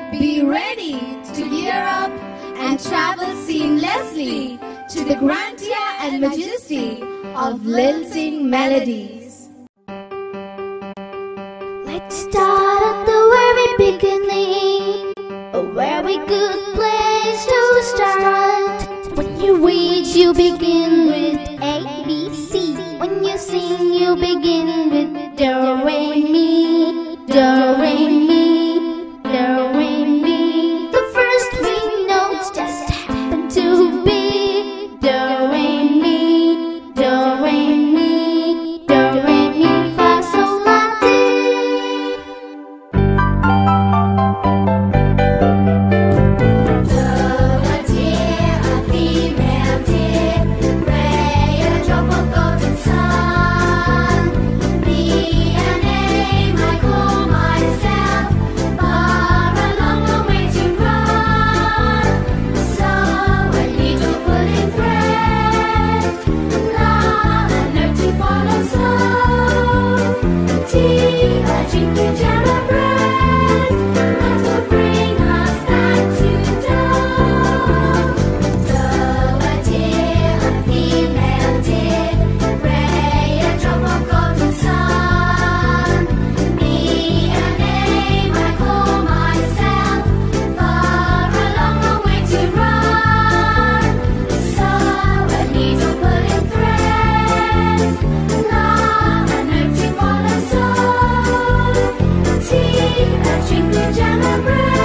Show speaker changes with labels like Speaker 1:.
Speaker 1: Be ready to gear up and travel seamlessly to the grandeur and majesty of lilting melodies.
Speaker 2: Let's start at the very beginning, a very good place to start. When you read, you begin with A, B, C. When you sing, you begin with Do, Re, Mi, Do, Re, Mi, Do, Re, Mi. The first three notes just happen to be Do, Re, Mi, Do, Re, Mi, Do, Re, Mi, Fa, Sol, La, Ti.
Speaker 3: Jingle jam and bread.